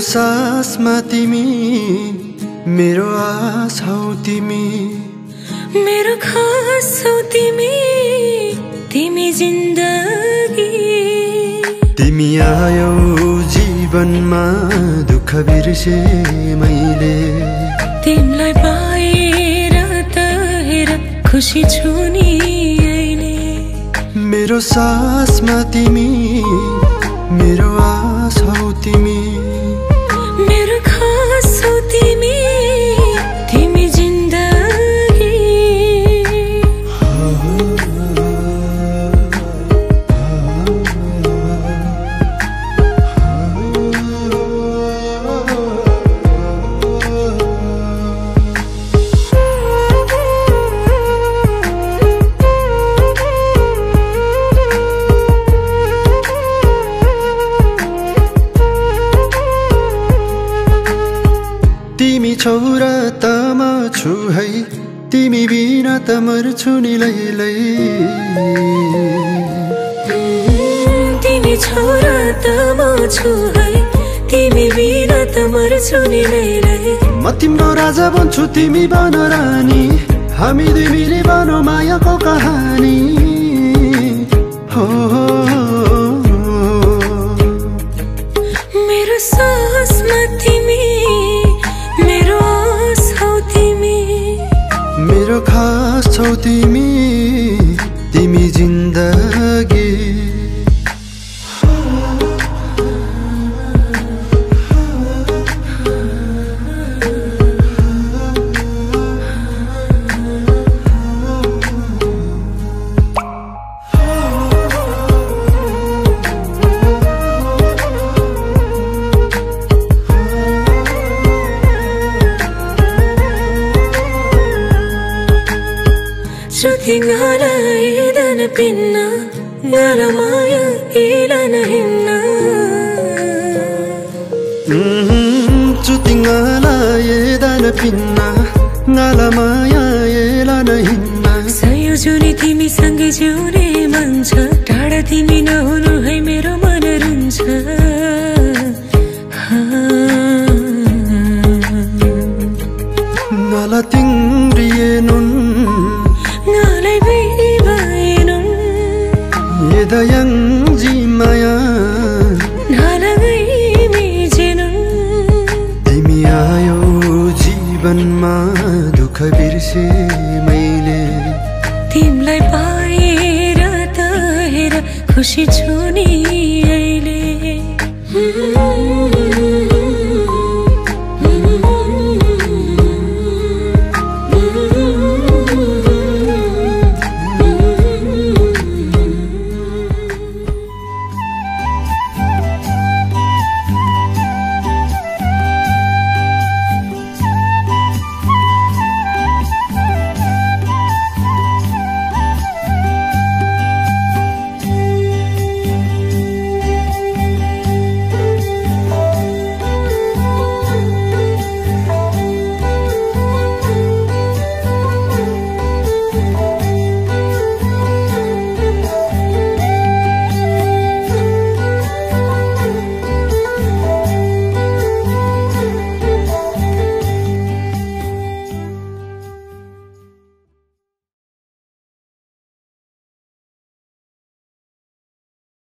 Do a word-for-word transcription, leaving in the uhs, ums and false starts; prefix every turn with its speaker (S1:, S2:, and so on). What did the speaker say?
S1: सासमा तिमी मेरो आस हौ तिमी
S2: मेरो खास हौ तिमी तिमी जिन्दगी
S1: तिमी आयौ जीवनमा दुःख बिर्से मैले
S2: तिमीलाई पाएर त हेर खुसी छु नि अहिले
S1: मेरो सासमा तिमी मेरो आस हौ तिमी
S2: मेरो खास हौ तिमी तिमी जिन्दगी
S1: तिमी छोरा त म छु है तिमी बिना त मर्छु नि लैलै
S2: तिमी छोरा त म छु है तिमी बिना त मर्छु नि लैलै
S1: म तिम्रो राजा बन्छु तिमी बन रानी हामी दुई मिली बनो मायाको कहानी हो
S2: मेरो सासमा तिमी मेरो आस हौ तिमी
S1: मेरो खास छौ तिमी तिमी जिन्दगी
S2: Shruti ngala idana pinna ngala maya ilana hinna
S1: Shruti ngala idana pinna ngala maya ilana hinna
S2: Sayo juni timi sange jiउने मन छ टाढा तिमी नहुनु है मेरो मन रुन्छ
S1: ngala tingrienun
S2: ngalai bibainun
S1: yedayang jimaya
S2: nalagai mijinun
S1: तिमी आयौ जीवनमा दुःख बिर्से मैले
S2: तिमीलाई पाएर त हेर खुसी छु नि